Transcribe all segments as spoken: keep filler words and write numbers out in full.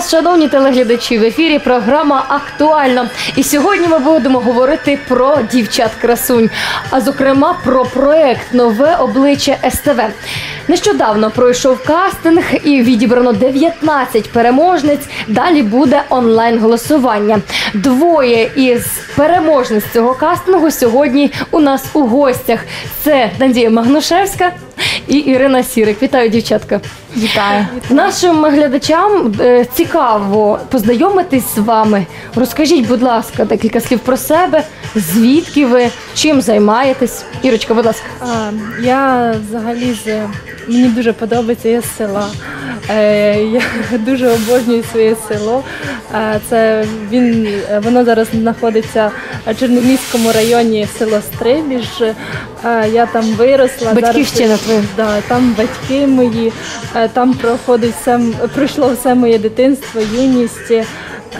вас, шановні телеглядачі, в ефірі програма «Актуально». І сьогодні ми будемо говорити про дівчат-красунь, а зокрема про проект «Нове обличчя ес те ве». Нещодавно пройшов кастинг і відібрано дев'ятнадцять переможниць. Далі буде онлайн-голосування. Двоє із переможниць цього кастингу сьогодні у нас у гостях. Це Надія Магнушевська і Ірина Сірик. Вітаю, дівчатка. Вітаю. Нашим глядачам е, цікаво познайомитись з вами. Розкажіть, будь ласка, декілька слів про себе. Звідки ви? Чим займаєтесь? Ірочка, будь ласка. А, я взагалі з... Мені дуже подобається, я з села. Е, я дуже обожнюю своє село. Е, це він, воно зараз знаходиться в Чернігівському районі, село Стрибіж. Е, я там виросла. Батьківщина твоя. Да, там батьки мої, е, там проходить все, пройшло все моє дитинство, юність. Е,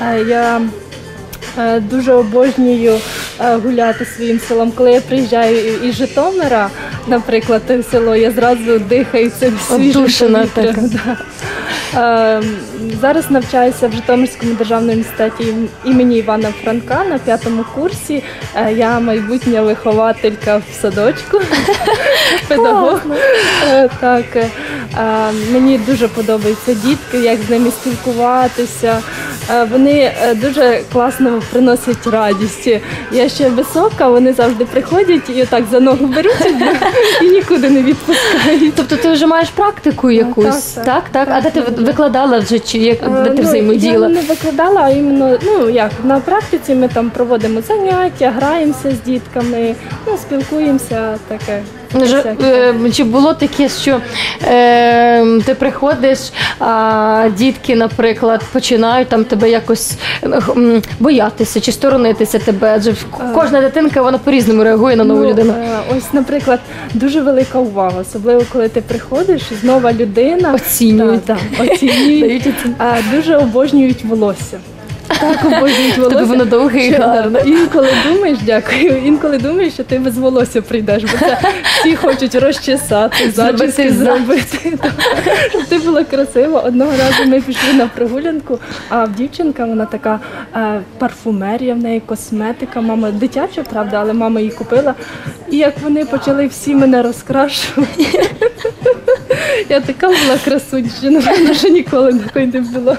я е, дуже обожнюю е, гуляти своїм селом. Коли я приїжджаю із Житомира, наприклад, в село, я зразу дихаю цим свіжим повітрям. Да. Е, зараз навчаюся в Житомирському державному університеті імені Івана Франка на п'ятому курсі. Е, я майбутня вихователька в садочку, педагог. Е, так, е, мені дуже подобаються дітки, як з ними спілкуватися. Е, вони дуже класно приносять радість. Я ще висока, вони завжди приходять і отак за ногу беруть і нікуди не відпускають. Тобто ти вже маєш практику якусь, так? Так, так. так. А де ти викладала вже, чи як, де ти ну, взаємодіяла? Я не викладала, а іменно, ну як, на практиці ми там проводимо заняття, граємося з дітками, ну, спілкуємося, таке. Ж, е, чи було таке, що е, ти приходиш, а дітки, наприклад, починають там тебе якось е, боятися чи сторонитися тебе? Адже кожна дитинка, вона по-різному реагує на нову ну, людину. Е, ось, наприклад, дуже велика увага, особливо коли ти приходиш, нова людина. Оцінюють. Да, да, оцінюють. е, дуже обожнюють волосся. Так, обожнюють волосся. Тобі воно довге і гарне. Інколи думаєш, дякую, інколи думаєш, що ти без волосся прийдеш, бо це всі хочуть розчесати, зачіски зробити. Щоб ти була красива. Одного разу ми пішли на прогулянку, а дівчинка, вона така парфумерія, в неї косметика, мама дитяча, правда, але мама її купила. І як вони почали всі мене розкрашувати. Я така була красунь, що, напевно, що ніколи такої не було.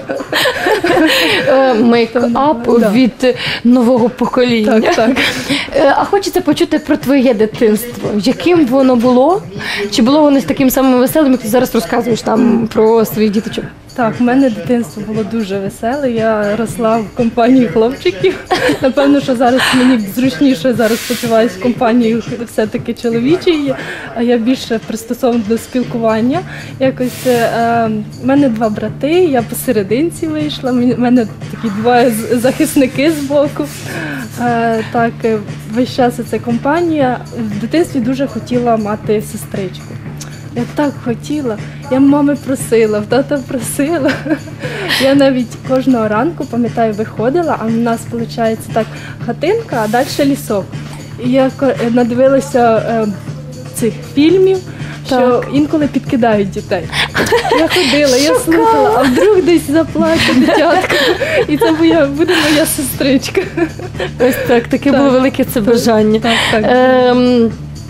Мейк-ап від нового покоління. Так, так. А хочеться почути про твоє дитинство. Яким воно було? Чи було воно з таким самим веселим, як ти зараз розказуєш там про своїх діточок? Так, в мене дитинство було дуже веселе. Я росла в компанії хлопчиків. Напевно, що зараз мені зручніше зараз почуваюся в компанії все-таки чоловічій, а я більше пристосована до спілкування. Якось е, в мене два брати, я посерединці вийшла, в мене такі два захисники з боку. Е, так, весь час це компанія. В дитинстві дуже хотіла мати сестричку. Я так хотіла, я мами просила, в тата просила. Я навіть кожного ранку, пам'ятаю, виходила, а в нас, виходить, так хатинка, а далі лісок. І я надивилася е, цих фільмів, що так. Інколи підкидають дітей. Я ходила, я слухала, а вдруг десь заплаче дитятка, і це моя, буде моя сестричка. Ось так, таке так. Було велике це бажання. Так, так. Ем,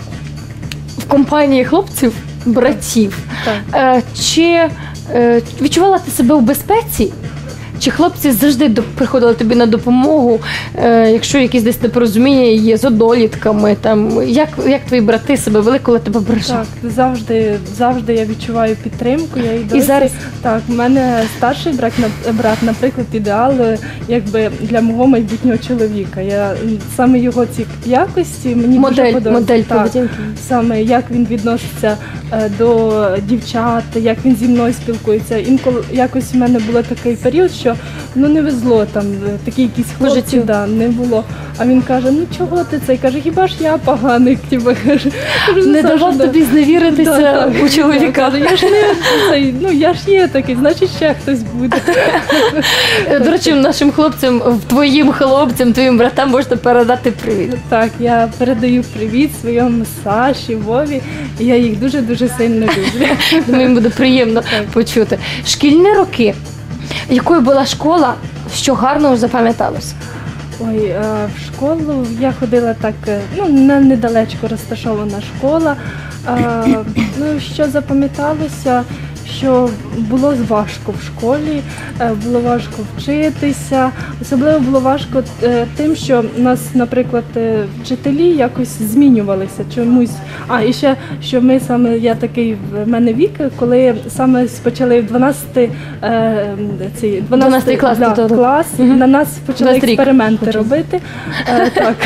в компанії хлопців, братів, е, чи е, відчувала ти себе у безпеці? Чи хлопці завжди приходили тобі на допомогу, е, якщо якісь десь непорозуміння є з одолітками? Там, як, як твої брати себе вели, коли тебе ображали? Так, завжди, завжди я відчуваю підтримку. Я і, досі, і зараз? Так, в мене старший брат, брат, наприклад, ідеал якби, для мого майбутнього чоловіка. Я, саме його ці якості мені модель, дуже подобається. Модель так, поведінки. Саме як він відноситься е, до дівчат, як він зі мною спілкується. Інколи якось в мене був такий період, що ну не везло там, такі якісь хлопці, да, не було. А він каже, ну чого ти це? І каже, хіба ж я поганий, тебе каже. Не давав тобі зневіритися да, у чоловіка. Да, я ж не цей, ну я ж є такий, значить ще хтось буде. До речі, нашим хлопцям, твоїм хлопцям, твоїм братам можна передати привіт. Так, я передаю привіт своєму Саші, Вові, і я їх дуже-дуже сильно люблю. Думаю, їм буде приємно так. почути. Шкільні роки. Якою була школа, що гарно запам'яталося? Ой, е, в школу я ходила так, е, ну, не недалечко розташована школа. Е, ну, що запам'яталося, що було важко в школі, е, було важко вчитися. Особливо було важко е, тим, що у нас, наприклад, е, вчителі якось змінювалися чомусь. А, і ще, що ми саме, я такий, в мене вік, коли саме почали в дванадцятий е, ці, дванадцятий клас, да, то, то, клас угу. на нас почали двадцять рік. експерименти робити. Е, так.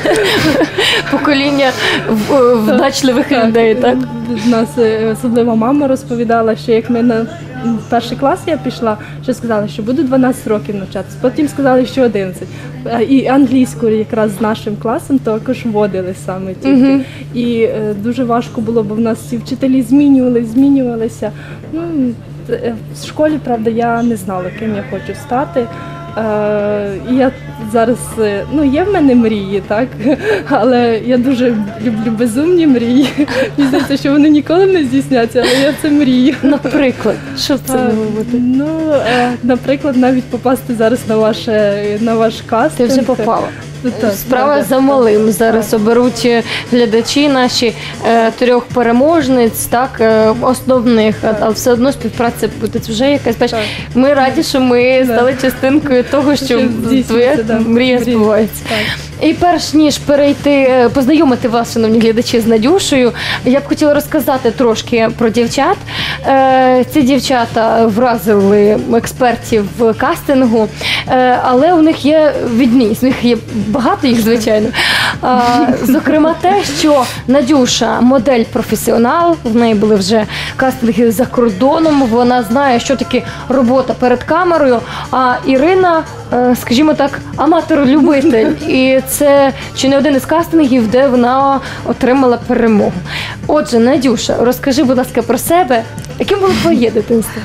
Покоління в- вдачливих людей, так? В нас е, особливо мама розповідала, що як ми на в перший клас я пішла, що сказали, що буду дванадцять років навчатися, потім сказали, що одинадцять. Е, І англійську якраз з нашим класом також вводили саме тільки. Мгм. І е, дуже важко було, бо в нас всі вчителі змінювалися, змінювалися. Ну, е, в школі, правда, я не знала, ким я хочу стати. Е, І я зараз, е, ну, є в мене мрії, так, але я дуже люблю безумні мрії. Мені здається, що вони ніколи не здійсняться, але я це мрію. Наприклад, що б це Е, могло бути? Ну, е, наприклад, навіть попасти зараз на ваше на ваш Ти кастинг. вже попала. Ну, так, Справа правда. за малим. Зараз оберуть е, глядачі наші е, трьох переможниць, так, е, основних, а- але все одно співпраця буде вже якась. Бач, Так. ми раді, що ми Да. стали частинкою того, що Що здійснюється, твоя да, мрія мрія. збувається. Так. І перш ніж перейти, е, познайомити вас, шановні глядачі, з Надюшею, я б хотіла розказати трошки про дівчат. Е, Ці дівчата вразили експертів в кастингу, е, але у них є відмінність, у них є багато їх, звичайно. А, Зокрема, те, що Надюша модель-професіонал, в неї були вже кастинги за кордоном, вона знає, що таке робота перед камерою, а Ірина, е, скажімо так, аматор-любитель. І це чи не один із кастингів, де вона отримала перемогу. Отже, Надюша, розкажи, будь ласка, про себе. Яким було твоє дитинство?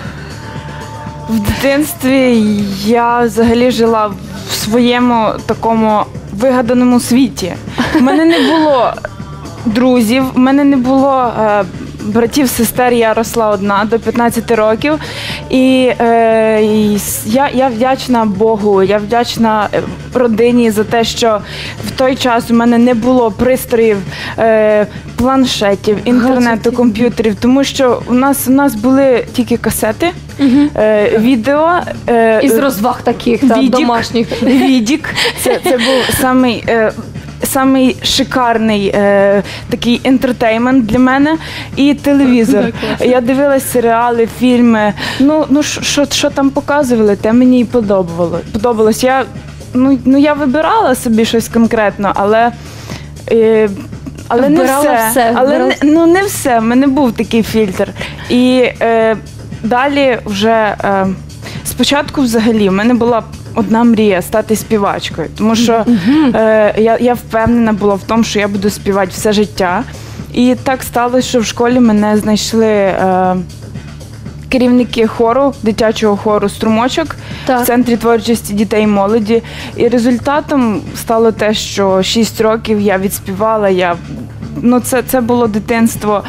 В дитинстві я взагалі жила в своєму такому вигаданому світі. У мене не було друзів, в мене не було е, братів, сестер, я росла одна до п'ятнадцяти років. І, е, і с- я, я вдячна Богу, я вдячна е, родині за те, що в той час у мене не було пристроїв, е, планшетів, інтернету, Гаджетів. комп'ютерів, тому що у нас, у нас були тільки касети, е, відео. Е, Із розваг таких, так, Відік. домашніх. Відік. Це, це був самий, е, самий шикарний е, такий ентертеймент для мене. І телевізор. Так, класно. Я дивилась серіали, фільми. Ну, ну що, що там показували, те мені і подобало. подобалось. Я, ну, ну, я вибирала собі щось конкретно, але. Е, але не Вбирала все. все, Але вбирала- не, ну не все. В мене був такий фільтр. І е, далі вже е, спочатку взагалі в мене була одна мрія стати співачкою, тому що е, я, я впевнена була в тому, що я буду співати все життя. І так сталося, що в школі мене знайшли е, керівники хору, дитячого хору «Струмочок» Так. в Центрі творчості дітей і молоді. І результатом стало те, що шість років я відспівала. Я, ну, це, це було дитинство.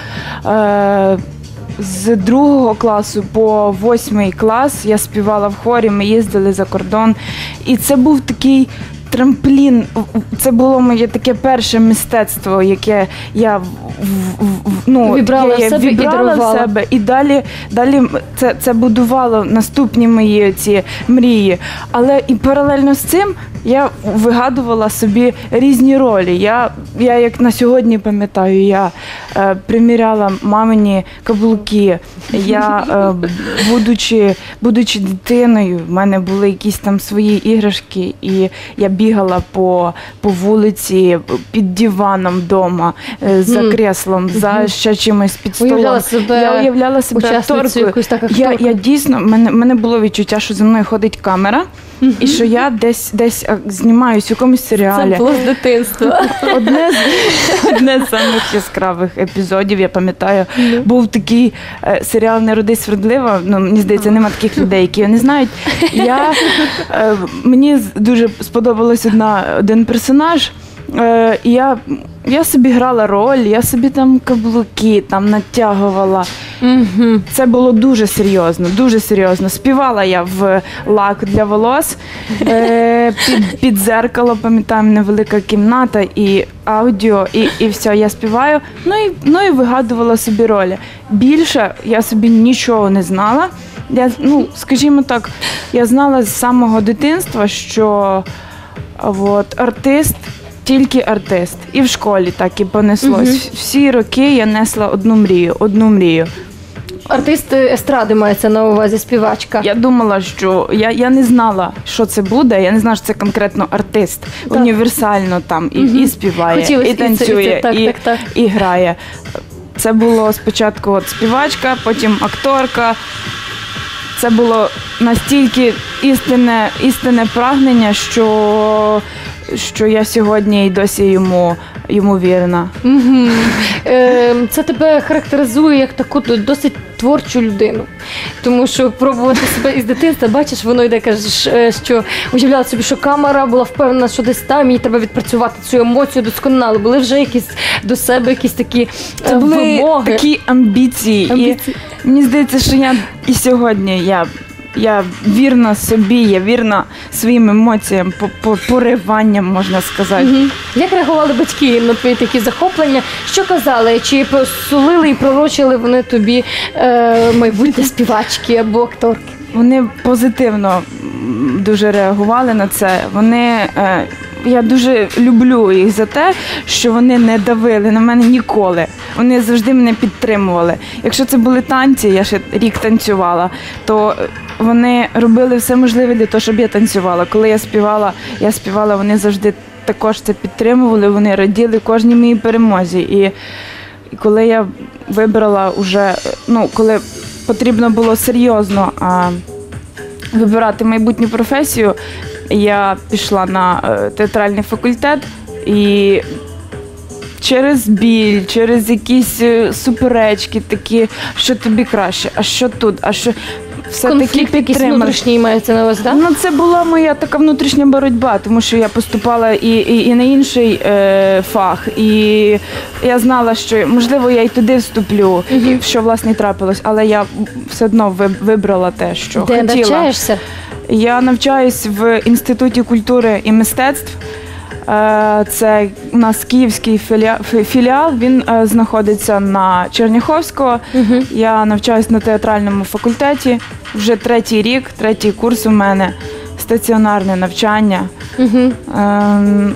Е, з другого класу по восьмий клас я співала в хорі, ми їздили за кордон. І це був такий трамплін. Це було моє таке перше мистецтво, яке я в, в, в, ну, Вібрала яке в я себе і вібрала дарувала. в себе. І далі, далі це, це будувало наступні мої ці мрії. Але і паралельно з цим я вигадувала собі різні ролі. Я, я як на сьогодні пам'ятаю, я е, приміряла мамині каблуки. Я, е, будучи, будучи дитиною, в мене були якісь там свої іграшки, і я бігала по, по вулиці під диваном вдома, е, за Мгм. креслом, за ще чимось під столом. Уявляла себе я уявляла себе учасницею акторкою. якоюсь, так, Я, акторкою. я дійсно, в мене, в мене було відчуття, що за мною ходить камера, і що я десь, десь а, знімаюсь в якомусь серіалі. Це було з дитинства. Одне з, одне з самих яскравих епізодів, я пам'ятаю, був такий е, серіал «Не родись вродлива». Ну, мені здається, нема таких людей, які його не знають. Я, е, мені з- дуже сподобалась одна, один персонаж, е, і я я собі грала роль, я собі там каблуки там натягувала. Угу. Це було дуже серйозно, дуже серйозно. Співала я в лак для волос, е, під, під дзеркало, пам'ятаю, невелика кімната і аудіо, і, і все, я співаю. Ну і, ну і вигадувала собі ролі. Більше я собі нічого не знала. Я, ну, скажімо так, я знала з самого дитинства, що от, артист, тільки артист. І в школі так і понеслось. Угу. Всі роки я несла одну мрію, одну мрію. Артист естради мається на увазі, співачка. Я думала, що я, я не знала, що це буде. Я не знала, що це конкретно артист. Так. Універсально там і, Угу. і співає, Хотілося і танцює, і це, і це. Так, і, так, так. і грає. Це було спочатку от співачка, потім акторка. Це було настільки істинне, істинне прагнення, що, що я сьогодні і досі йому, йому вірна. Угу. Е, це тебе характеризує як таку досить творчу людину. Тому що пробувати себе із дитинства, бачиш, воно йде, кажеш, що уявляла собі, що камера була впевнена, що десь там, їй треба відпрацювати цю емоцію досконало. Були вже якісь до себе якісь такі Це були вимоги. такі амбіції. Амбіції. І мені здається, що я і сьогодні я, я вірна собі, я вірна своїм емоціям, по- по- пориванням, можна сказати. Угу. Як реагували батьки на твої такі захоплення? Що казали? Чи посулили і пророчили вони тобі е, майбутнє співачки або акторки? Вони позитивно м, дуже реагували на це. Вони, е, я дуже люблю їх за те, що вони не давили на мене ніколи. Вони завжди мене підтримували. Якщо це були танці, я ще рік танцювала, то вони робили все можливе для того, щоб я танцювала. Коли я співала, я співала, вони завжди також це підтримували, вони раділи кожній моїй перемозі. І, і коли я вибрала уже, ну, коли потрібно було серйозно а, вибирати майбутню професію, я пішла на е, театральний факультет і через біль, через якісь е, суперечки такі, що тобі краще, а що тут, а що все-таки Конфлікт якийсь підтримали. внутрішній мається на увазі, так? Ну, це була моя така внутрішня боротьба, тому що я поступала і, і, і на інший е, фах, і я знала, що, можливо, я й туди вступлю, і що, власне, і трапилось, але я все одно ви- вибрала те, що Де хотіла. навчаєшся? Я навчаюсь в Інституті культури і мистецтв. Е, Це у нас київський філіа- фі- філіал, він е, знаходиться на Черняховського. Угу. Я навчаюсь на театральному факультеті. Вже третій рік, третій курс у мене, стаціонарне навчання. Угу. Ем,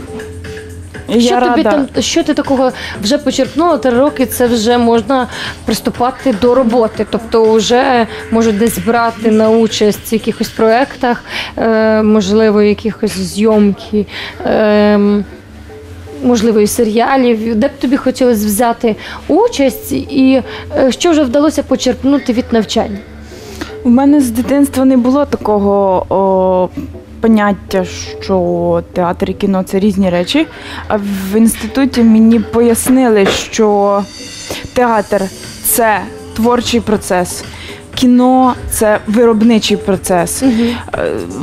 і Що я тобі рада. там, що ти такого вже почерпнула? Три роки це вже можна приступати до роботи. Тобто вже можуть десь брати на участь в якихось проєктах, е, можливо, якихось зйомки, е, можливо, і серіалів. Де б тобі хотілося взяти участь і е, що вже вдалося почерпнути від навчання? У мене з дитинства не було такого о, поняття, що театр і кіно – це різні речі. А в інституті мені пояснили, що театр – це творчий процес, кіно – це виробничий процес. Е,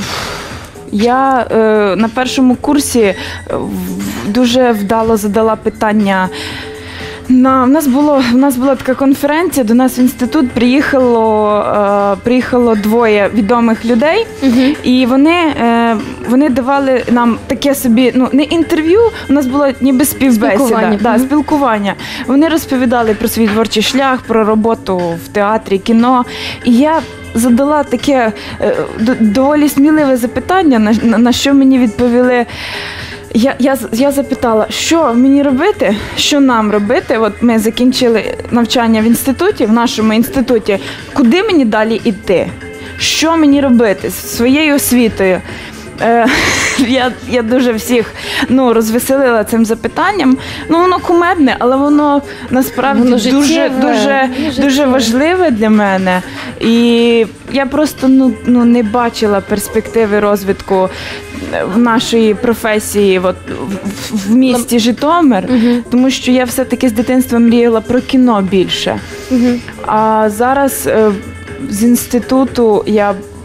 Я е, на першому курсі е, в- дуже вдало задала питання. На, в, нас було, в нас була така конференція, до нас в інститут приїхало, е, приїхало двоє відомих людей, і вони, е, вони давали нам таке собі, ну не інтерв'ю, у нас було ніби співбесіда, Спілкування. да, Мгм. спілкування. Вони розповідали про свій творчий шлях, про роботу в театрі, кіно. І я задала таке е, д- доволі сміливе запитання, на, на, на що мені відповіли. Я, я, я запитала, що мені робити, що нам робити. От ми закінчили навчання в інституті, в нашому інституті. Куди мені далі йти? Що мені робити з своєю освітою? Е, я, я дуже всіх ну, розвеселила цим запитанням. Ну, воно кумедне, але воно насправді Воно дуже, життєве, дуже, дуже дуже життєве. важливе для мене. І я просто ну, ну, не бачила перспективи розвитку в нашої професії от, в, в місті Житомир, тому що я все-таки з дитинства мріяла про кіно більше. Угу. А зараз е, з інституту я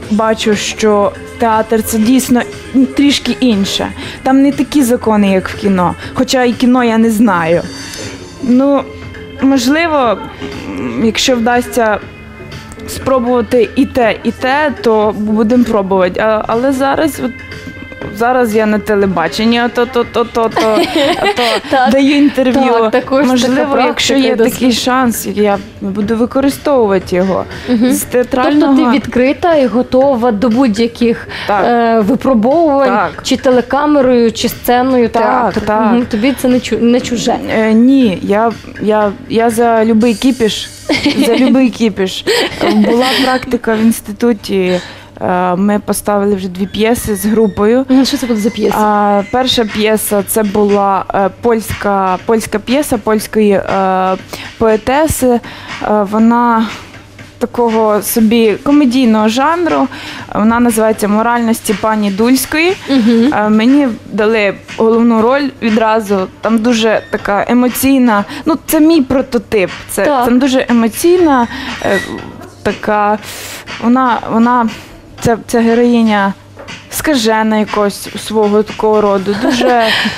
бачу, що театр – це дійсно трішки інше. Там не такі закони, як в кіно. Хоча і кіно я не знаю. Ну, можливо, якщо вдасться спробувати і те, і те, то будемо пробувати. А, але зараз, от, зараз я на телебаченні, а то, то, то, то, то, то даю інтерв'ю. Так, також можливо, така якщо практика є досить. такий шанс, я буду використовувати його. Угу. З театрального... Тобто ти відкрита і готова до будь-яких Так. е, випробовувань, Так. чи телекамерою, чи сценою Так, театру. так. Угу. Тобі це не, чу, не чуже. Е, ні, я, я, я за любий кіпіш. За любий кіпіш. Е, Була практика в інституті. Е, Ми поставили вже дві п'єси з групою. Ну, що це буде за п'єса? А, перша п'єса це була е, польська, польська п'єса польської е, поетеси. Е, вона такого собі комедійного жанру. Вона називається «Моральності пані Дульської». Угу. Е, Мені дали головну роль відразу. Там дуже така емоційна. Ну, це мій прототип. Це, Так. це дуже емоційна, е, така. Вона, вона це, це героїня скажена якось свого такого роду. Дуже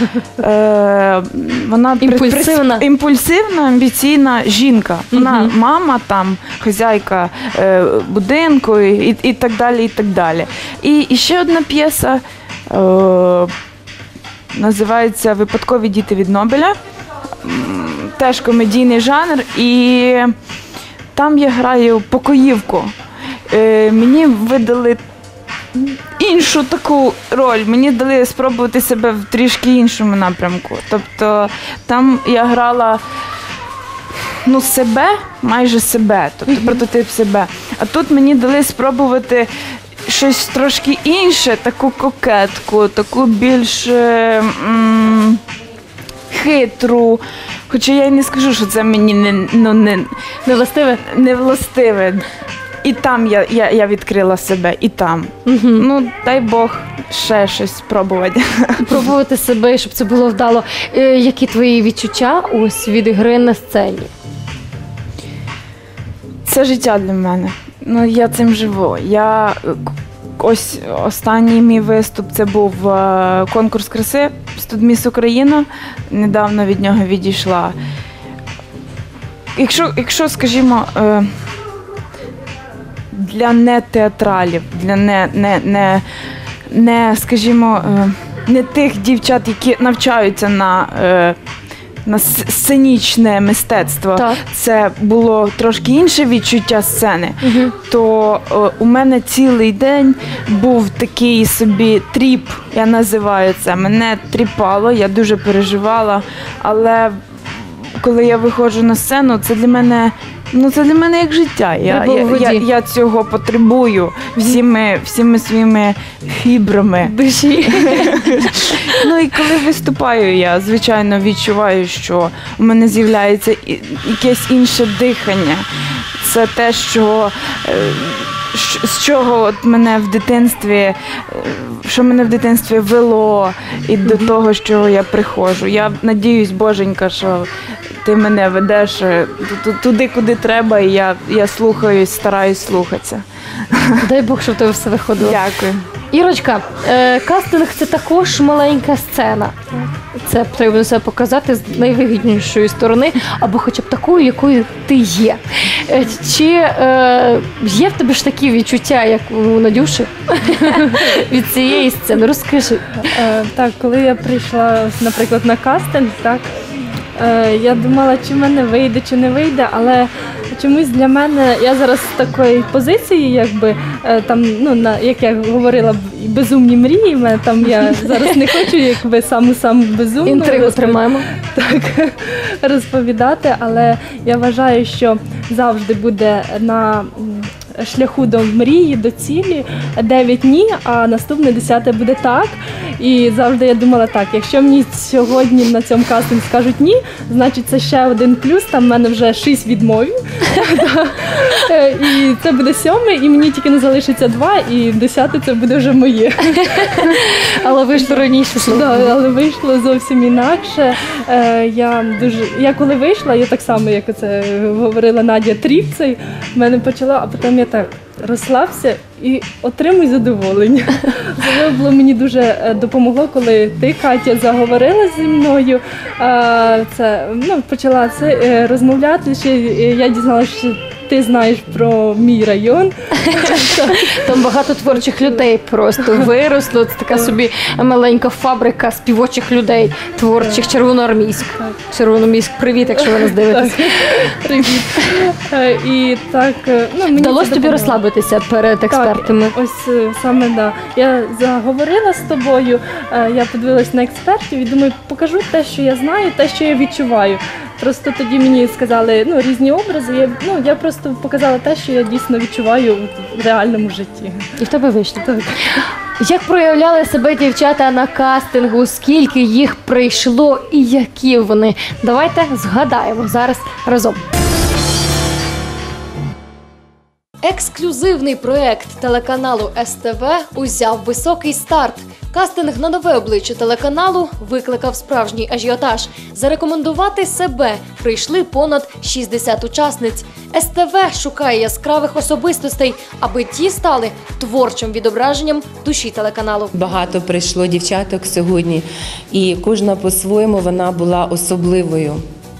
е, вона при- Імпульсивна. при- імпульсивна, амбіційна жінка. Вона Мгм. мама, там, хазяйка е, будинку і, і так далі, і так далі. І, і ще одна п'єса е, називається «Випадкові діти від Нобеля». М, Теж комедійний жанр. І там я граю покоївку. Е, мені видали іншу таку роль. Мені дали спробувати себе в трішки іншому напрямку. Тобто там я грала ну, себе, майже себе, тобто прототип себе. А тут мені дали спробувати щось трошки інше, таку кокетку, таку більш е, м, хитру. Хоча я й не скажу, що це мені не, ну, не, Не властиве? не властиве. І там я, я, я відкрила себе, і там. Угу. Ну, дай Бог ще щось спробувати. Пробувати себе, щоб це було вдало. Е, які твої відчуття ось від гри на сцені? Це життя для мене. Ну, я цим живу. Я е, к- ось останній мій виступ це був е, конкурс краси «Студміс Україна». Недавно від нього відійшла. Якщо, якщо скажімо, е, для нетеатралів, для не, не, не, не, скажімо, е, не тих дівчат, які навчаються на, е, на с- сценічне мистецтво, Так. це було трошки інше відчуття сцени, Угу. то е, у мене цілий день був такий собі тріп, я називаю це. Мене тріпало, я дуже переживала, але коли я виходжу на сцену, це для мене, ну це для мене як життя. Я, Треба я, у воді. я, я цього потребую всіми, всіми своїми фібрами. Душі. Ну і коли виступаю, я звичайно відчуваю, що у мене з'являється і- якесь інше дихання. Це те, що е, щ- з чого от мене в дитинстві, е, що мене в дитинстві вело і до того, з чого я приходжу. Я надіюсь, Боженька, що ти мене ведеш е, ту- ту- туди, куди треба, і я, я слухаюсь, стараюсь слухатися. Дай Бог, щоб в тебе все виходило. Дякую. Ірочка, е, кастинг – це також маленька сцена. Це потрібно себе показати з найвигіднішої сторони, або хоча б такою, якою ти є. Е, Чи е, є в тебе ж такі відчуття, як у Надюші, від цієї сцени? Розкажи. Е, так, коли я прийшла, ось, наприклад, на кастинг, так, е, я думала, чи в мене вийде, чи не вийде, але чомусь для мене, я зараз з такої позиції, якби, е, там, ну, на, як я говорила, безумні мрії, мене там я зараз не хочу, якби, саму-саму безумну Інтригу розповідати. тримаємо. Так, розповідати, але я вважаю, що завжди буде на м, шляху до мрії, до цілі дев'ять ні, а наступне десяте буде так. І завжди я думала так, якщо мені сьогодні на цьому кастингу скажуть ні, значить це ще один плюс, там в мене вже шість відмовів. Е, І це буде сьоме, і мені тільки не залишиться два, і десяте це буде вже моє. Але ви ж раніше йшли. Да, але вийшло зовсім інакше. Е, я дуже я коли вийшла, я так само, як це говорила Надя, тріп цей в мене почала, а потім я так. розслабся і отримуй задоволення. Це мені дуже допомогло, коли ти, Катя, заговорила зі мною, це, ну, почала це розмовляти, ще я дізналася, що ти знаєш про мій район. Там багато творчих людей просто виросло. Це така собі маленька фабрика співочих людей, творчих, Червоноармійськ. Червоноармійськ, привіт, якщо ви нас дивитесь. Привіт. І так, ну, мені вдалося тобі розслабитися перед експертами? Так, ось саме, так. Да. Я заговорила з тобою, я подивилась на експертів і думаю, покажу те, що я знаю, те, що я відчуваю. Просто тоді мені сказали, ну, різні образи, я, ну, я просто показала те, що я дійсно відчуваю в реальному житті. І в тебе вийшло? Так. Як проявляли себе дівчата на кастингу, скільки їх прийшло і які вони? Давайте згадаємо зараз разом. Ексклюзивний проєкт телеканалу ес те ве узяв високий старт. Кастинг на нове обличчя телеканалу викликав справжній ажіотаж. Зарекомендувати себе прийшли понад шістдесят учасниць. ес те ве шукає яскравих особистостей, аби ті стали творчим відображенням душі телеканалу. Багато прийшло дівчаток сьогодні, і кожна по-своєму вона була особливою.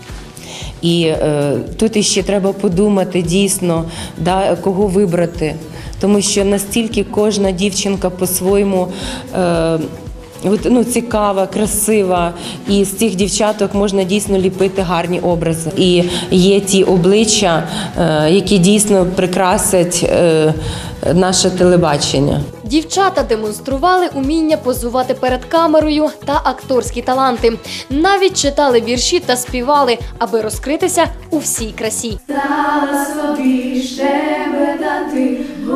І е, тут іще треба подумати дійсно, да, кого вибрати. Тому що настільки кожна дівчинка по-своєму е, ну, цікава, красива. І з цих дівчаток можна дійсно ліпити гарні образи. І є ті обличчя, е, які дійсно прикрасять е, наше телебачення. Дівчата демонстрували уміння позувати перед камерою та акторські таланти. Навіть читали вірші та співали, аби розкритися у всій красі. Стала собі щебетати,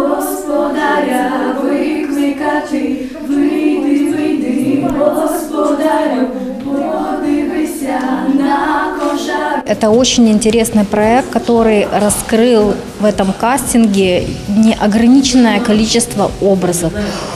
господаря викликати. Вийди, вийди, господарю, подивися на кожар. Это очень интересный проект, который раскрыл в этом кастинге неограниченное количество образов.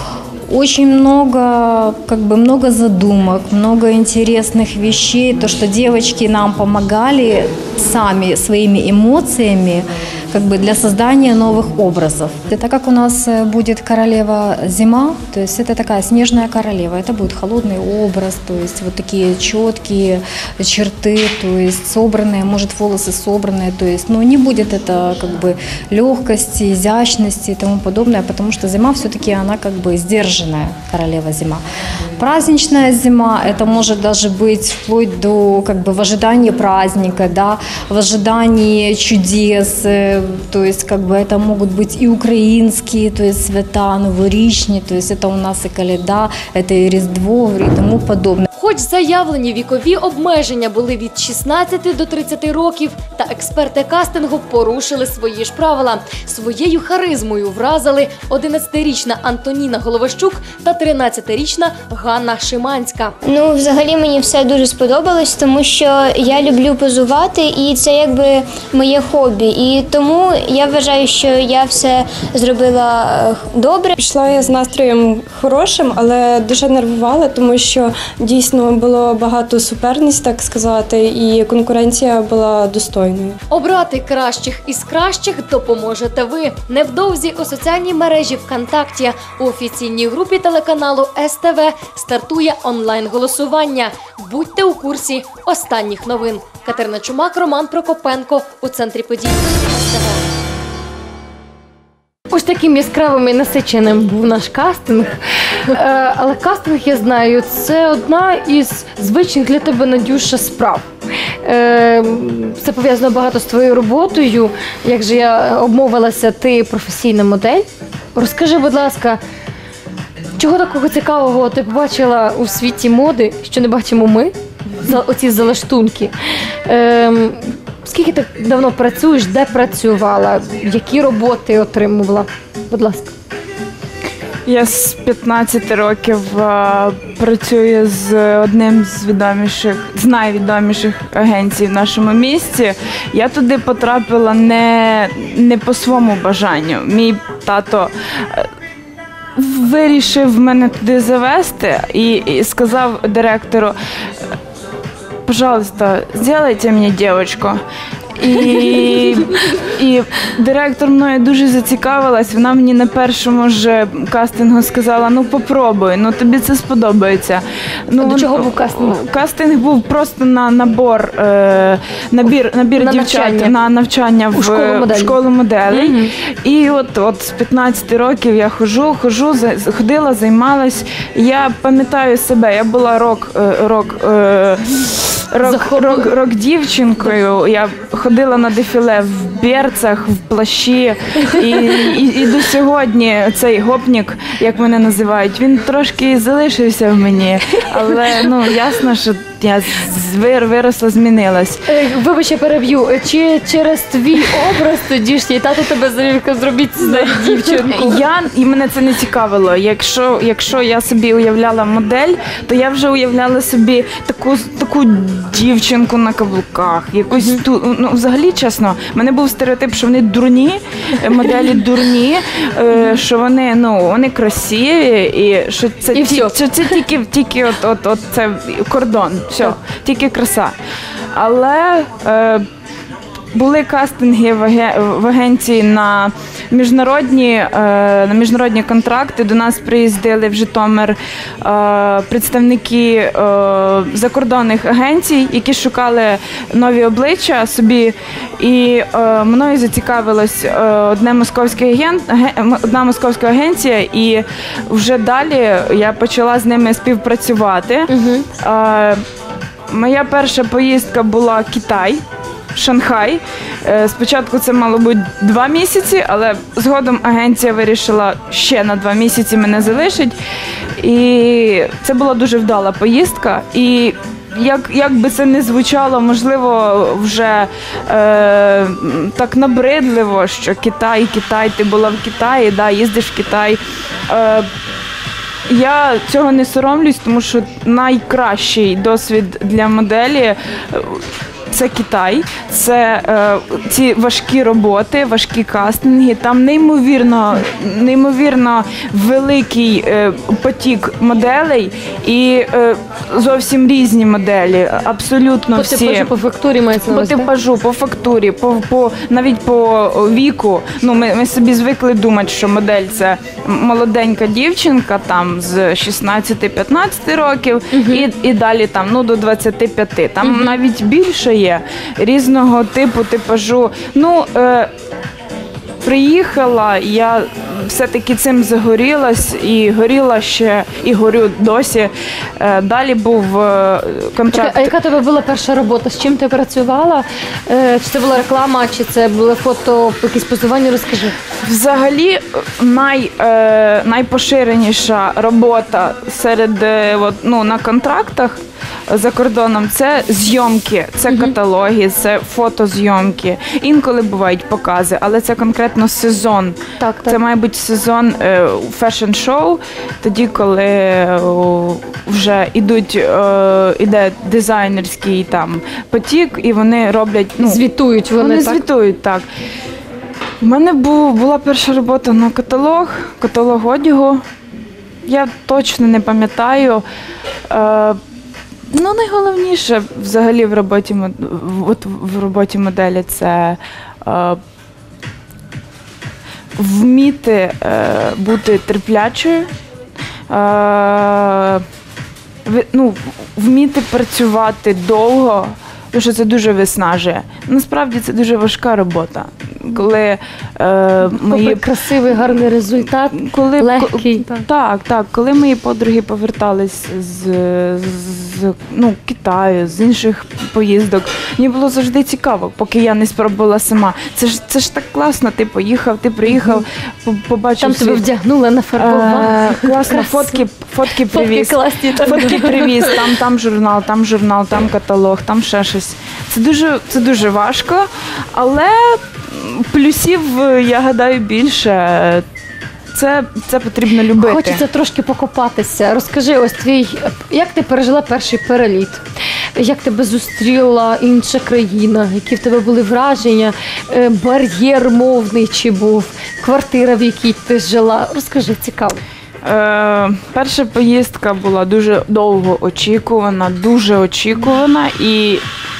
Очень много, как бы много задумок, много интересных вещей. То, что девочки нам помогали сами своими эмоциями, как бы для создания новых образов. Это как у нас будет королева зима, то есть это такая снежная королева. Это будет холодный образ, то есть вот такие четкие черты, то есть собранные, может волосы собранные, то есть, но не будет это как бы легкости, изящности и тому подобное, потому что зима все-таки она как бы сдержанная королева зима. Праздничная зима, это может даже быть вплоть до как бы в ожидании праздника, да, в ожидании чудес. То есть как бы это могут быть и украинские, то есть свята, новорічні, то есть это у нас и Коляда, это и Різдво и тому подобное. Хоч заявлені вікові обмеження були від шістнадцяти до тридцяти років, та експерти кастингу порушили свої ж правила. Своєю харизмою вразили одинадцятирічна Антоніна Головощук та тринадцятирічна Ганна Шиманська. Ну, взагалі мені все дуже сподобалось, тому що я люблю позувати, і це якби моє хобі. І тому я вважаю, що я все зробила добре. Пішла я з настроєм хорошим, але дуже нервувала, тому що дійсно було багато суперниць, так сказати, і конкуренція була достойною. Обрати кращих із кращих допоможете ви. Невдовзі у соціальній мережі ВКонтакті у офіційній групі телеканалу ес те ве стартує онлайн-голосування. Будьте у курсі останніх новин. Катерина Чумак, Роман Прокопенко. У центрі подій ес те ве. Ось таким яскравим і насиченим був наш кастинг. Е, але кастинг, я знаю, це одна із звичних для тебе, Надюша, справ. Е, це пов'язано багато з твоєю роботою. Як же я обмовилася, ти професійна модель. Розкажи, будь ласка, чого такого цікавого ти побачила у світі моди, що не бачимо ми, за оці залаштунки? Е, Скільки ти давно працюєш, де працювала, які роботи отримувала? Будь ласка. Я з п'ятнадцяти років а, працюю з одним з відоміших, з найвідоміших агенцій в нашому місті. Я туди потрапила не, не по своєму бажанню. Мій тато вирішив мене туди завести і, і сказав директору: пожалуйста, сделайте мне девочку. І, і директор мною дуже зацікавилась. Вона мені на першому ж кастингу сказала: ну попробуй, ну тобі це сподобається. Ну, А до чого був кастинг? Кастинг був просто на набор, е, набір, набір На дівчат навчання. на навчання У в школу моделей. в школу моделей. І от, от з п'ятнадцяти років я ходжу, ходжу, за- ходила, займалась. Я пам'ятаю себе, я була рок, е, рок, е, рок, Захоплена. рок, рок дівчинкою. Я ходила на дефіле в берцах, в плащі. І, і, і до сьогодні цей гопнік, як мене називають, він трошки залишився в мені. Але ну ясно, що я з- вир- виросла, змінилась. Е, Вибач, я переб'ю. Чи через твій образ тодішній тато тебе завів, зробіть з неї дівчинку? Я, і мене це не цікавило. Якщо, якщо я собі уявляла модель, то я вже уявляла собі таку, таку дівчинку на каблуках. Якусь ту, ну, взагалі, чесно, в мене був стереотип, що вони дурні, е, моделі дурні, е, що вони, ну, вони красиві, і що це, І ті- всьо. що це тільки, тільки от, от, от це кордон, все, тільки краса. Але е, були кастинги в, аге- в агенції на міжнародні, е, на міжнародні контракти. До нас приїздили в Житомир е, представники е, закордонних агенцій, які шукали нові обличчя собі. І е, мною зацікавилось е, одне московське агент, аге- одна московська агенція, і вже далі я почала з ними співпрацювати. Е, Моя перша поїздка була Китай, Шанхай. Е, Спочатку це мало бути два місяці, але згодом агенція вирішила ще на два місяці мене залишить. І це була дуже вдала поїздка. І як, як би це не звучало, можливо, вже е, так набридливо, що Китай, Китай, ти була в Китаї, да, їздиш в Китай. Е, Я цього не соромлюсь, тому що найкращий досвід для моделі е, це Китай, це е, ці важкі роботи, важкі кастинги. Там неймовірно, неймовірно великий е, потік моделей і е, зовсім різні моделі, абсолютно По всі. типажу, по фактурі мається на По увазі, так? типажу, по фактурі, по, по навіть по віку. Ну, ми, ми собі звикли думати, що модель це молоденька дівчинка там з шістнадцяти-п'ятнадцяти років, і, і далі там ну до двадцяти п'яти. Там навіть більше є різного типу типажу. Ну е, приїхала, я все-таки цим загорілась і горіла ще, і горю досі. Е, далі був е, контракт. Чекай, а яка тебе була перша робота? З чим ти працювала? Е, Чи це була реклама, чи це було фото, якісь позування? Розкажи. Взагалі най, е, найпоширеніша робота серед е, от, ну, на контрактах за кордоном це зйомки, це каталоги, це фотозйомки. Інколи бувають покази, але це конкретно сезон. Так, так. Це має бути сезон е, фешн-шоу, тоді, коли е, вже ідуть, е, іде дизайнерський там потік, і вони роблять ну, Звітують вони, вони так? звітують, так. У мене був, була перша робота на каталог, каталог одягу. Я точно не пам'ятаю. Е, ну, найголовніше взагалі в роботі, мод- в- от в роботі моделі це е, вміти е, бути терплячою, е, ви- ну, вміти працювати довго, тому що це дуже виснажує. Насправді це дуже важка робота. Коли е, Попри мої красивий, гарний результат, коли легкий. ко- так, так, коли мої подруги повертались з, з ну, Китаю, з інших поїздок, мені було завжди цікаво, поки я не спробувала сама. Це ж це ж так класно. Ти поїхав, ти приїхав, по- побачив Там тебе світ. вдягнули, нафарбували. Е, класно, Красиво. фотки, фотки Фотки привіз. класні. там. Фотки привіз, там, там журнал, там журнал, там каталог, там ще щось. Це дуже, це дуже важко, але плюсів, я гадаю, більше. Це, це потрібно любити. Хочеться трошки покопатися. Розкажи, ось твій, як ти пережила перший переліт? Як тебе зустріла інша країна? Які в тебе були враження? Е, Бар'єр мовний чи був? Квартира, в якій ти жила? Розкажи, цікаво. Е, перша поїздка була дуже довго очікувана, дуже очікувана. І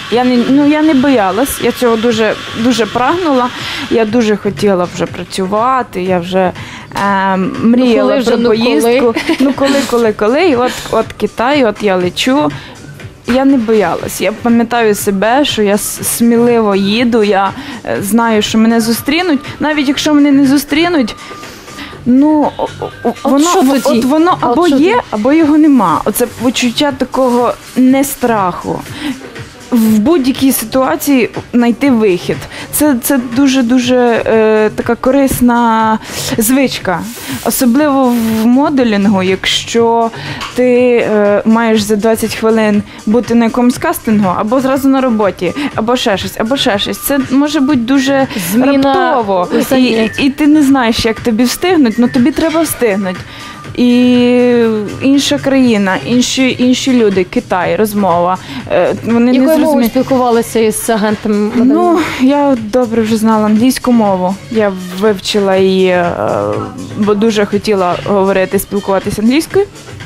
Я не, ну, я не боялась, я цього дуже, дуже прагнула, я дуже хотіла вже працювати, я вже е, мріяла Ну, коли вже, про ну, поїздку. коли? Ну коли, коли, коли, і от, от Китай, от я лечу. Я не боялась. Я пам'ятаю себе, що я с- сміливо їду, я е, знаю, що мене зустрінуть. Навіть якщо мене не зустрінуть, ну о- о- воно, що в- тоді? от воно А от або що є, тоді? або його нема. Оце почуття такого не страху. В будь-якій ситуації знайти вихід. Це, це дуже-дуже е, така корисна звичка. Особливо в моделінгу, якщо ти е, маєш за двадцять хвилин бути на якомусь кастингу, або зразу на роботі, або ще щось, або ще щось. Це може бути дуже Зміна раптово. І, занять. і ти не знаєш, як тобі встигнути, але тобі треба встигнути. І інша країна, інші, інші люди, Китай, розмова. е, Вони не Якою мовою зрозуміють. спілкувалися із агентом? Ну, я добре вже знала англійську мову. Я вивчила її, е, бо дуже хотіла говорити, спілкуватися англійською.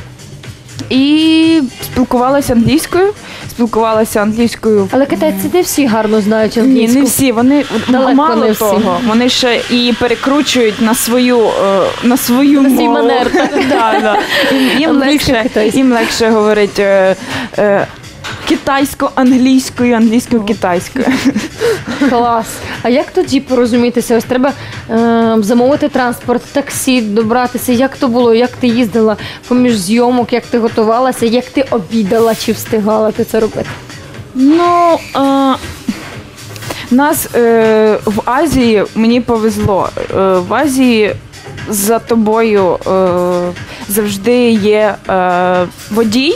І спілкувалася англійською, спілкувалася англійською. Але китайці не всі гарно знають Ні, англійську. не всі. Вони Далеко мало не всі. того. Вони ще її перекручують на свою е, на свою На свій мову. манер. Да, да. Їм, їм Англійська, легше, китайська. їм легше говорити е, е, китайсько-англійською, англійською-китайською. Клас. А як тоді порозумітися? Ось треба е, замовити транспорт, таксі, добратися. Як то було? Як ти їздила поміж зйомок, як ти готувалася, як ти обідала, чи встигала ти це робити? Ну, е, нас е, в Азії мені повезло. Е, в Азії за тобою е, завжди є е, водій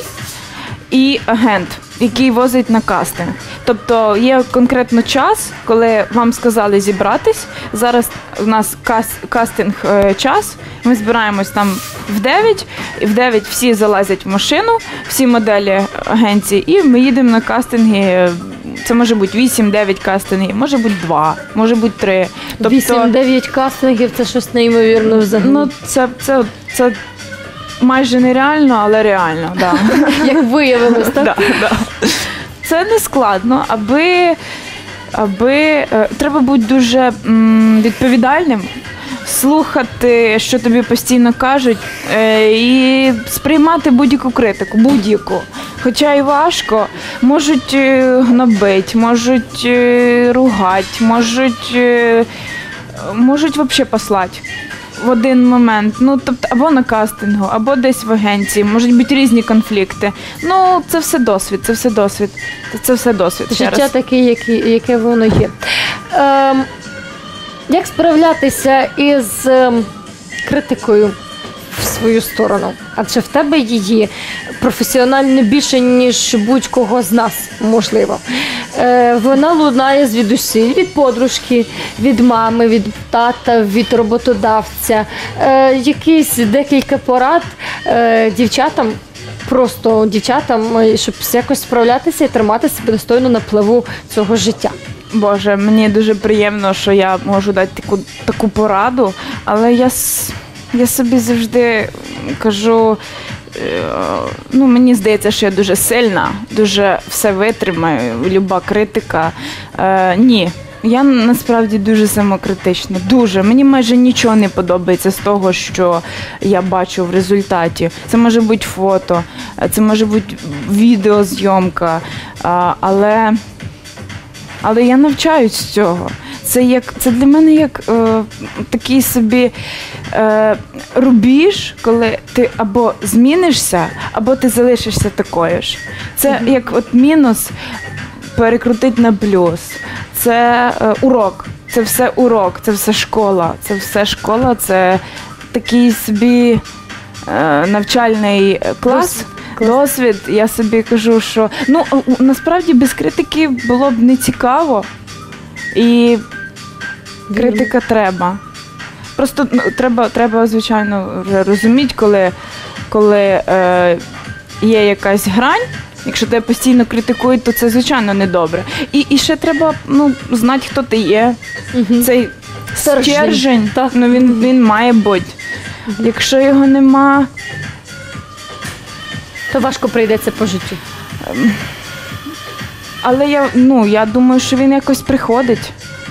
і агент, який возить на кастинг. Тобто є конкретно час, коли вам сказали зібратись. Зараз у нас кас, кастинг е, час. Ми збираємось там в дев'ять, і в дев'ять всі залазять в машину, всі моделі агенції, і ми їдемо на кастинги. Це може бути вісім-дев'ять кастингів, може бути два, може бути три. вісім-дев'ять кастингів – це щось неймовірне взагалі. Ну, це, це, це майже нереально, але реально, да. Як виявилось, так? Да, да. Це не складно, аби, аби е, треба бути дуже м, відповідальним, слухати, що тобі постійно кажуть, е, і сприймати будь-яку критику, будь-яку. Хоча і важко, можуть е, гнобити, можуть е, ругати, можуть, е, можуть взагалі послати. В один момент, ну тобто або на кастингу, або десь в агенції, можуть бути різні конфлікти. Ну це все досвід, це все досвід, це все досвід. Ще Життя раз. таке, яке, яке воно є. Ем, як справлятися із ем, критикою в свою сторону? Адже в тебе її професіонально більше, ніж будь-кого з нас, можливо. Е, вона лунає звідусіль, від подружки, від мами, від тата, від роботодавця. Е, якісь декілька порад е, дівчатам, просто дівчатам, е, щоб якось справлятися і тримати себе достойно на плаву цього життя. Боже, мені дуже приємно, що я можу дати таку, таку пораду, але я, с- я собі завжди кажу, е, ну мені здається, що я дуже сильна, дуже все витримаю, люба критика. Е, ні. Я насправді дуже самокритична, дуже. Мені майже нічого не подобається з того, що я бачу в результаті. Це може бути фото, це може бути відеозйомка, а, але, але я навчаюсь з цього. Це, як, це для мене як е, такий собі е, рубіж, коли ти або змінишся, або ти залишишся такою ж. Це як от мінус перекрутить на плюс. Це е, урок, це все урок, це все школа. Це все школа, це такий собі е, навчальний клас. Досвід. Я собі кажу, що ну у- насправді без критики було б не цікаво. І критика треба. Просто ну, треба, треба, звичайно, вже розуміти, коли, коли е, є якась грань. Якщо тебе постійно критикують, то це, звичайно, недобре. І, і ще треба ну, знати, хто ти є. Угу. Цей Стержень. стержень, Так. ну, він, він має бути. Якщо його нема, То важко прийдеться по життю. але я, ну, я думаю, що він якось приходить.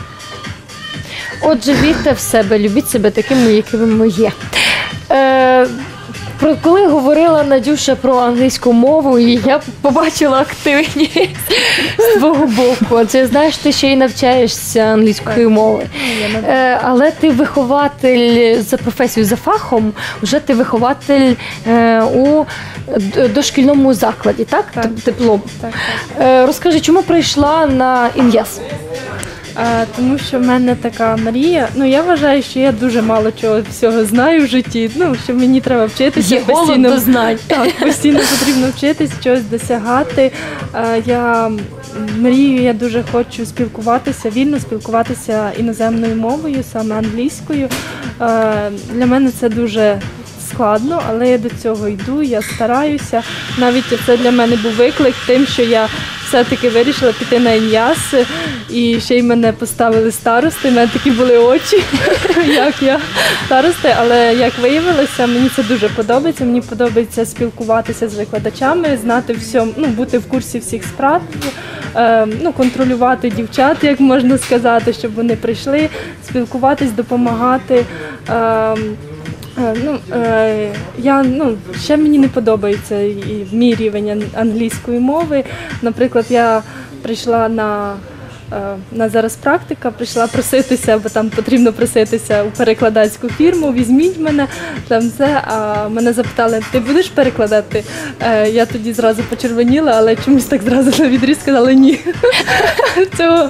Отже, вірте в себе, любіть себе такими, якими ми є. Е, про, коли говорила Надюша про англійську мову, і я побачила активність з твого боку. Адже я знаю, що ти ще й навчаєшся англійської мови. Е, але ти вихователь за професією, за фахом, вже ти вихователь е, у дошкільному закладі, так? Так. Диплом. Так, Е, розкажи, чому прийшла на ІН'ЯС? А, тому що в мене така мрія. Ну, я вважаю, що я дуже мало чого всього знаю в житті. Ну, що мені треба вчитися Є голод постійно. до знань. Так, постійно потрібно вчитись, чогось досягати. А, я мрію, я дуже хочу спілкуватися, вільно спілкуватися іноземною мовою, саме англійською. А, для мене це дуже складно, але я до цього йду, я стараюся. Навіть це для мене був виклик тим, що я все-таки вирішила піти на ІН'ЯС, і ще й мене поставили старости, в мене такі були очі, як я старости, але як виявилося, мені це дуже подобається, мені подобається спілкуватися з викладачами, знати всьому, ну, бути в курсі всіх справ, е, ну, контролювати дівчат, як можна сказати, щоб вони прийшли, спілкуватись, допомагати. Е, Ну, е, я, ну, ще мені не подобається і мій рівень англійської мови. Наприклад, я прийшла на, е, на зараз практика, прийшла проситися, бо там потрібно проситися у перекладацьку фірму, візьміть мене, там все, а мене запитали, ти будеш перекладати? Е, я тоді зразу почервоніла, але чомусь так зразу на відріз сказали ні. Цього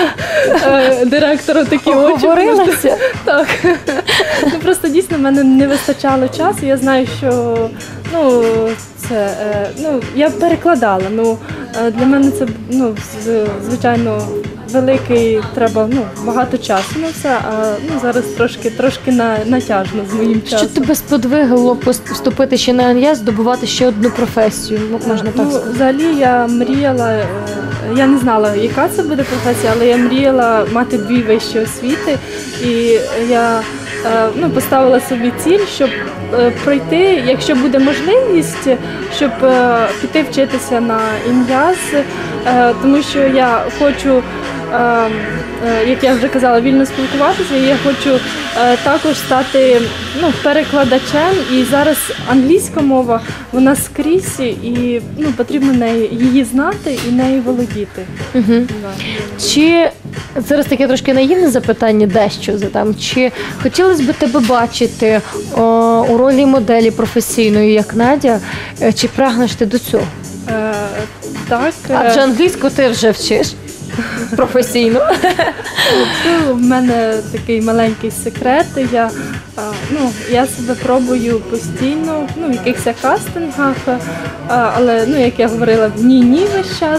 е, директора такі очі. Говорилася? Так. Ну, просто дійсно в мене не вистачало часу. Я знаю, що ну, це, е, ну, я перекладала. Ну, е, для мене це, ну, з- звичайно, великий, треба, ну, багато часу на це, а ну, зараз трошки, трошки на, натяжно з моїм Що часом. тебе сподвигло пост- вступити ще на ІН'ЯС, здобувати ще одну професію? Ну, можна так Ну, сказати. взагалі я мріяла, е, я не знала, яка це буде професія, але я мріяла мати дві вищі освіти. І я е, ну, поставила собі ціль, щоб е, пройти, якщо буде можливість, щоб е, піти вчитися на ІН'ЯС, е, тому що я хочу, е, е, як я вже казала, вільно спілкуватися, і я хочу е, також стати, ну, перекладачем. І зараз англійська мова, вона скрізь, і ну, потрібно неї, її знати і нею володіти. Угу. Да. Чи зараз таке трошки наївне запитання, дещо задам. Чи хотілося б тебе бачити о, у ролі моделі професійної, як Надя? Е, Чи прагнеш ти до цього? Е, так, е, Адже англійську ти вже вчиш професійно. ну, в мене такий маленький секрет. Я, а, ну, я себе пробую постійно, ну, в якихось кастингах, а, але, ну, як я говорила, ні-ні весь час.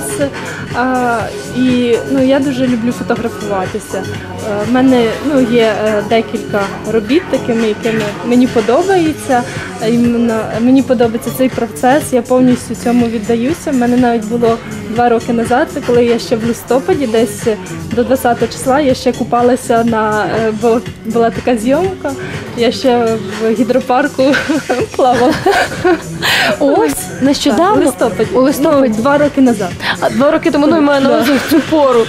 А, і ну, я дуже люблю фотографуватися. В мене, ну, є е, декілька робіт такими, якими мені подобається. А іменно мені подобається цей процес, я повністю цьому віддаюся. У мене навіть було два роки назад, коли я ще в листопаді, десь до двадцятого числа, я ще купалася на, е, бо була така зйомка, я ще в гідропарку плавала. Ось, Так, нещодавно. у листопаді. У листопаді. Ну, два роки назад. А два роки тому, ну, і маю на увазі в цю пору.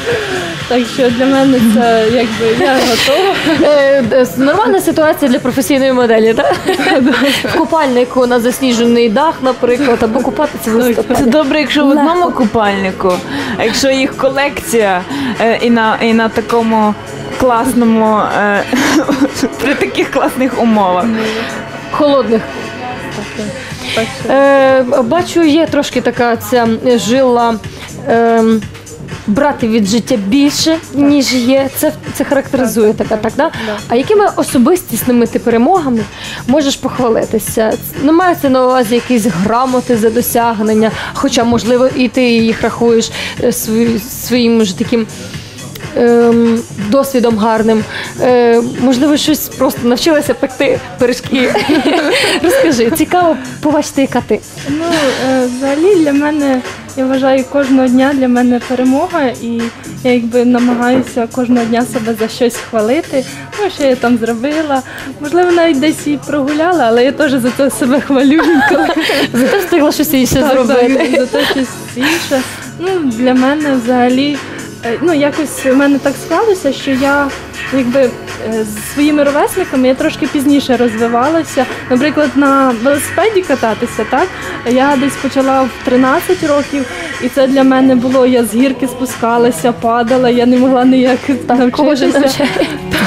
Так що для мене це якби я готова. Е, е, Нормальна ситуація для професійної моделі, так? В купальнику на засніжений дах, наприклад, або купатися в Це листопаді. добре, якщо в одному купальнику, а якщо їх колекція е, і на, і на такому класному, е, при таких класних умовах. Холодних. Так що Е, бачу, є трошки така ця жила е, брати від життя більше, ніж є. Це, це характеризує така, так, да? А якими особистісними ти перемогами можеш похвалитися? Не мається на увазі якісь грамоти за досягнення, хоча, можливо, і ти їх рахуєш е, свої- своїм ж таким ем, досвідом гарним. Е, можливо, щось просто навчилася пекти пиріжки. Розкажи, цікаво побачити, яка ти. Ну, е, взагалі для мене, я вважаю, кожного дня для мене перемога, і я якби намагаюся кожного дня себе за щось хвалити. Ну, що я там зробила. Можливо, навіть десь і прогуляла, але я теж за це себе хвалю інколи. Зате встигла щось інше Так, зробити. так, за те щось інше. Ну, для мене взагалі, е, ну, якось в мене так склалося, що я якби е, з своїми ровесниками я трошки пізніше розвивалася. Наприклад, на велосипеді кататися, так? Я десь почала в тринадцять років, і це для мене було, я з гірки спускалася, падала, я не могла ніяк Кожен навчитися. навчає.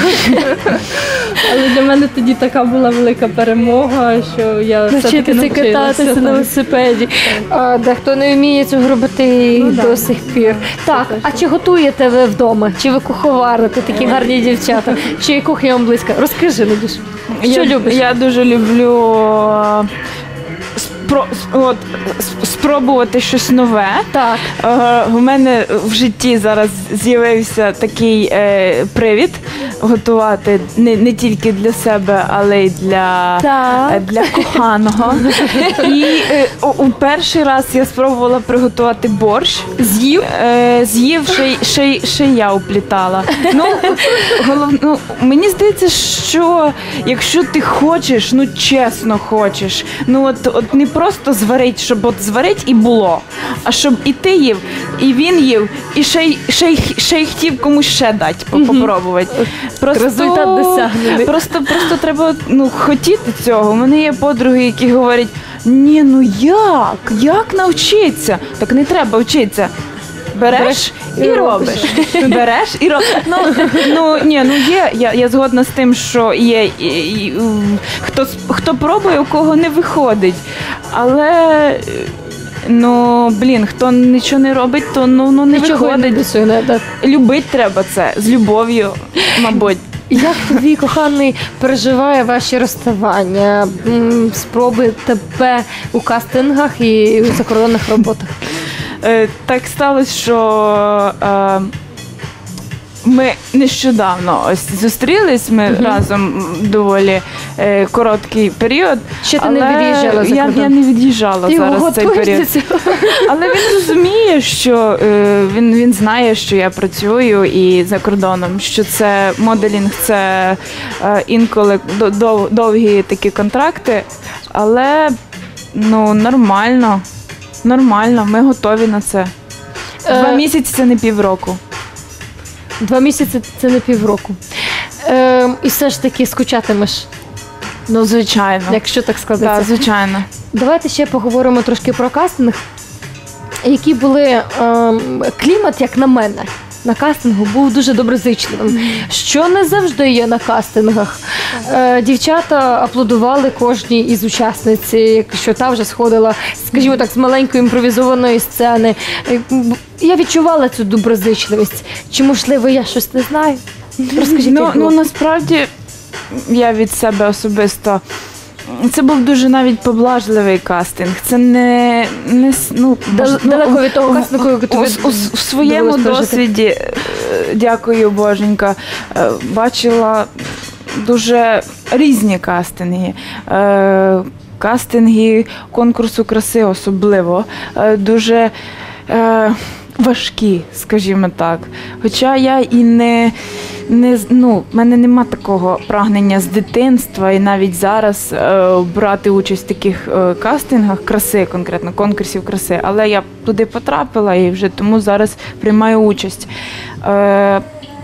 Але для мене тоді така була велика перемога, що я все-таки Навчитися кататися навчилася. на велосипеді. А дехто не вміє цього робити Ну, і да. до сих пір. Так, а чи готуєте ви вдома? Чи ви куховарите, такі гарні дівчата? Чи кухня вам близька? Розкажи, Надюш. Що я, любиш? Я дуже люблю е, спро, от, с- спробувати щось нове. Так. Е, У мене в житті зараз з'явився такий е, привід готувати не, не тільки для себе, але й для, Так. е, для коханого. І е, у, у перший раз я спробувала приготувати борщ. З'їв? Е, з'їв, ще, й- ще, й- ще й я уплітала. Ну, голов, ну, мені здається, що якщо ти хочеш, ну чесно хочеш, ну от, от не просто зварить, щоб от зварить і було, а щоб і ти їв, і він їв, і ще й, ще й, ще й хотів комусь ще дати, по- попробувати. Просто, Результат досягнений. Просто, просто треба ну, хотіти цього. У мене є подруги, які говорять, ні, ну як? Як навчитися? Так не треба вчитися. Береш, Береш і, і робиш. Береш і робиш. Ну, ну ні, ну є. Я, я згодна з тим, що є і, і, м, хто, с- хто пробує, у кого не виходить. Але е, ну блін, хто нічого не робить, то ну, ну не Нічого не виходить. досягне. Так. Любить треба це з любов'ю, мабуть. Як твій коханий переживає ваші розставання, м, спроби тебе у кастингах і у закордонних роботах? Е, Так сталося, що е, ми нещодавно ось зустрілись, ми Мгм. разом доволі е, короткий період. Ще ти не але від'їжджала за я, кордон? я не від'їжджала Ти зараз цей готуєш період. до цього? Але він розуміє, що е, він, він знає, що я працюю і за кордоном, що це моделінг, це е, інколи до- дов- довгі такі контракти, але ну нормально. Нормально, ми готові на це. Два Е, місяці це не півроку. Два місяці це не півроку. Е, і все ж таки скучатимеш, Ну, звичайно. якщо так Так, складеться. звичайно. Давайте ще поговоримо трошки про кастинг. Які були ем, клімат, як на мене, на кастингу був дуже доброзичливим, що не завжди є на кастингах. Е, дівчата аплодували кожній із учасниць, якщо та вже сходила, скажімо так, з маленької імпровізованої сцени. Е, м, Я відчувала цю доброзичливість. Чи, можливо, я щось не знаю? Розкажіть, Ну, як ну було? насправді я від себе особисто. Це був дуже навіть поблажливий кастинг. Це не, не с- ну, Дал- мож- ну, далеко від того кастингу, який тобі у, у, у своєму довелось пережити. досвіді, е, дякую, Боженька, е, бачила дуже різні кастинги. Е, Кастинги конкурсу краси особливо. Е, Дуже е, важкі, скажімо так. Хоча я і не, не з- ну, в мене нема такого прагнення з дитинства і навіть зараз е, брати участь в таких е, кастингах краси, конкретно конкурсів краси, але я туди потрапила і вже тому зараз приймаю участь. Е,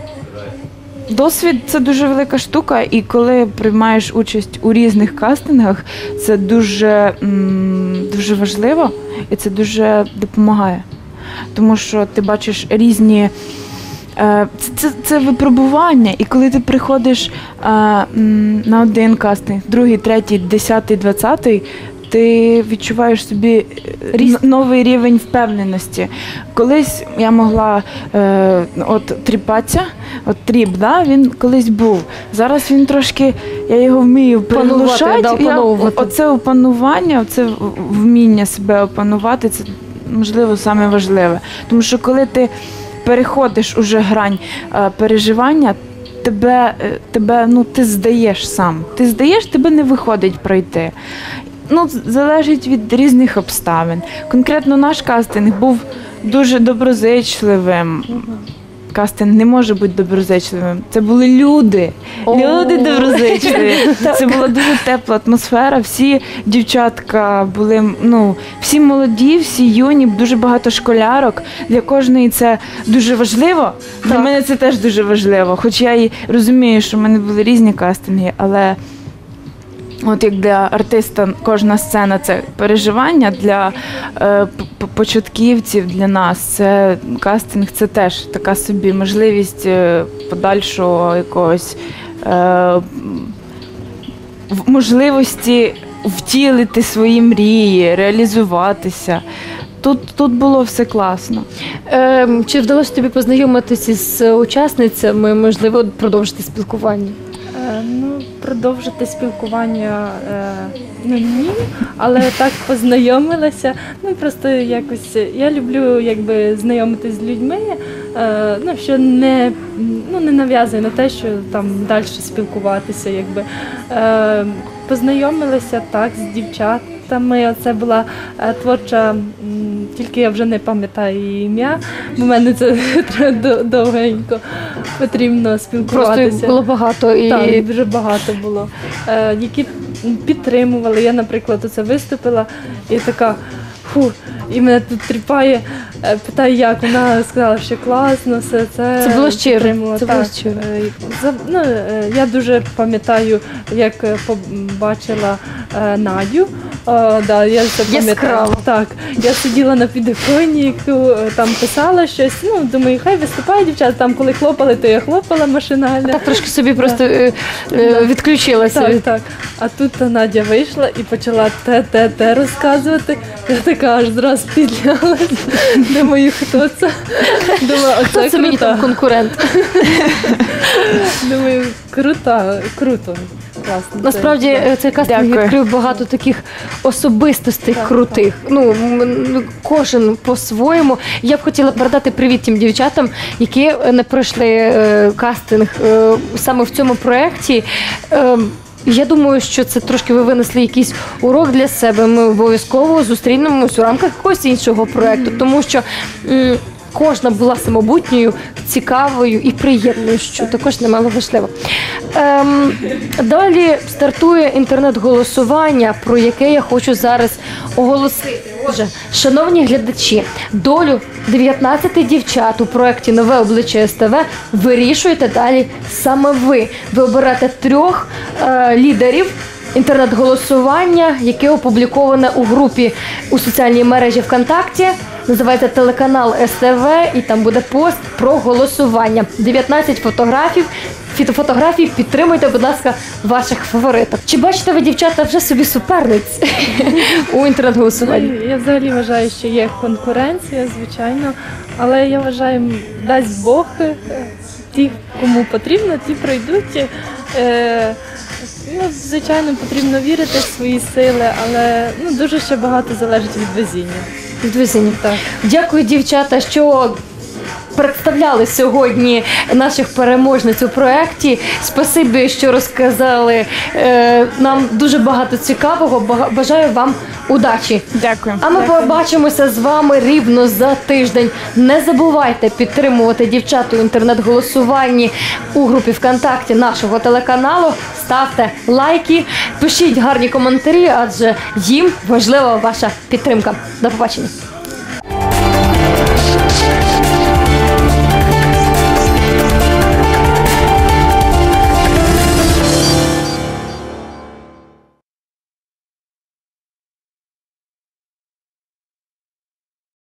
Досвід це дуже велика штука, і коли приймаєш участь у різних кастингах, це дуже, м, дуже важливо і це дуже допомагає. Тому що ти бачиш різні. е, Це, це, це випробування, і коли ти приходиш е, м, на один кастинг, другий, третій, десятий, двадцятий, ти відчуваєш собі е, Різ- н- новий рівень впевненості. Колись я могла е, от тріпатися, от тріп, да, він колись був. Зараз він трошки, я його вмію Панувати, приглушати. да, Я- опановувати. Оце опанування, оце вміння себе опанувати, це можливо саме важливе. Тому що коли ти переходиш уже грань е, переживання, тебе, е, тебе ну, ти здаєш сам. Ти здаєш, тебе не виходить пройти. Ну, з- залежить від різних обставин. Конкретно наш кастинг був дуже доброзичливим. кастинг не може бути доброзичливим. Це були люди, О. люди доброзичливі. Це була дуже тепла атмосфера. Всі дівчатка були, ну, всі молоді, всі юні, дуже багато школярок. Для кожної це дуже важливо. Для Так. мене це теж дуже важливо. Хоч я і розумію, що в мене були різні кастинги, але от як для артиста кожна сцена – це переживання, для е, п- початківців, для нас це кастинг – це теж така собі можливість е, подальшого якогось е, в- можливості втілити свої мрії, реалізуватися. Тут, тут було все класно. Ем, чи вдалося тобі познайомитися з учасницями, можливо, продовжити спілкування? Е, Ну, продовжити спілкування е, ну, ні, але так познайомилася. Ну, просто якось я люблю якби знайомитись з людьми, е, ну, що не, ну, не нав'язує на те, що там далі спілкуватися. Якби. Е, познайомилася так з дівчатами. Це була е, творча, м, тільки я вже не пам'ятаю її ім'я, бо в мене це треба довгенько потрібно спілкуватися. Просто було багато і Так, дуже багато було, е, які підтримували. Я, наприклад, оце виступила і така, фу, і мене тут тріпає, е, питає, як. Вона сказала, що класно, все це. Це було щиро, підтримувала. це було Так. щиро. Е, за- ну, е, я дуже пам'ятаю, як е, побачила е, Надю. О, да, я це пам'ятаю. Яскраво. Так, я сиділа на підоконнику, е, там писала щось. Ну, думаю, хай виступає дівчата. Там, коли хлопали, то я хлопала машинально. так трошки собі просто е, е, Да. відключилася. Так, від- так. А тут та Надя вийшла і почала те, те, те розказувати. Я така аж зразу піднялась. Думаю, хто це? Думаю, Хто оце це мені там круто. конкурент? Думаю, круто, круто. Класно. Насправді Це, е, цей кастинг Дякую. відкрив багато таких особистостей Так, крутих. Ну, м, кожен по-своєму. Я б хотіла передати привіт тим дівчатам, які е, не пройшли е, кастинг е, саме в цьому проєкті. Е, Я думаю, що це трошки ви винесли якийсь урок для себе. Ми обов'язково зустрінемось у рамках якогось іншого проєкту, тому що м, кожна була самобутньою, цікавою і приємною, що також немало важливо. Ем, далі стартує інтернет-голосування, про яке я хочу зараз оголосити. Отже, шановні глядачі, долю дев'ятнадцяти дівчат у проєкті «Нове обличчя СТВ» вирішуєте далі саме ви. Ви оберете трьох е, лідерів інтернет-голосування, яке опубліковане у групі у соціальній мережі ВКонтакті. Називається телеканал СТВ, і там буде пост про голосування. дев'ятнадцять фотографій. Фотографій підтримуйте, будь ласка, ваших фавориток. Чи бачите ви, дівчата, вже собі суперниць у інтернет-голосуванні? Я взагалі вважаю, що є конкуренція, звичайно, але я вважаю, дасть Бог, е, ті, кому потрібно, ті пройдуть. Е, Ну, звичайно, потрібно вірити в свої сили, але ну, дуже ще багато залежить від везіння. Відвезені. Так. Дякую, дівчата, що представляли сьогодні наших переможниць у проєкті. Спасибі, що розказали е, нам дуже багато цікавого. Бага- Бажаю вам удачі. Дякую. А ми побачимося з вами рівно за тиждень. Не забувайте підтримувати дівчат у інтернет-голосуванні у групі ВКонтакті нашого телеканалу. Ставте лайки, пишіть гарні коментарі, адже їм важлива ваша підтримка. До побачення.